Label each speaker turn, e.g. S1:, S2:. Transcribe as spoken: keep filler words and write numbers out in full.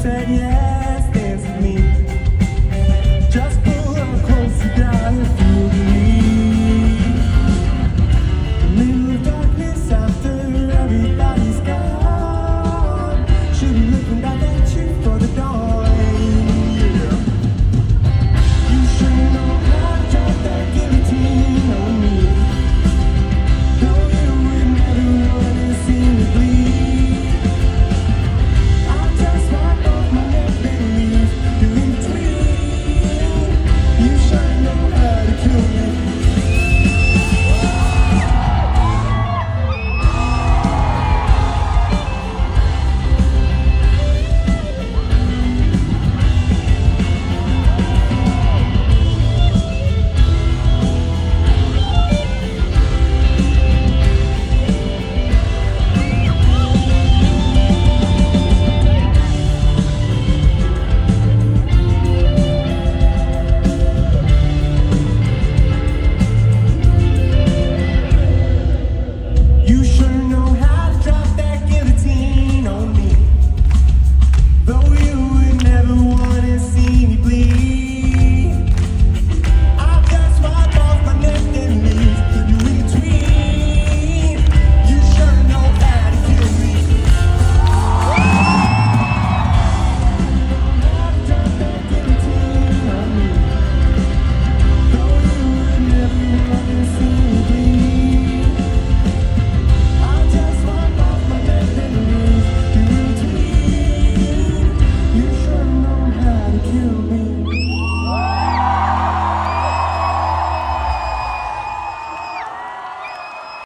S1: said yes, dance with me. Just pull her closer, darling, feel the need. A little darkness after everybody's gone. She'll be looking back at you for the dawn. Yeah. You sure know how to drop that guillotine on me. Though you would never want to see me bleed. I'll just wipe off my neck and leave you in between. You sure know how to kill me. You sure know how to drop that guillotine on me. Though you would never want to see me bleed. I'll just wipe off my neck and leave you in between. You sure know how to kill me. How to drop that guillotine on me. Though you would never want to see me bleed. I'll just wipe off my neck and leave you in between. You sure know how to kill me.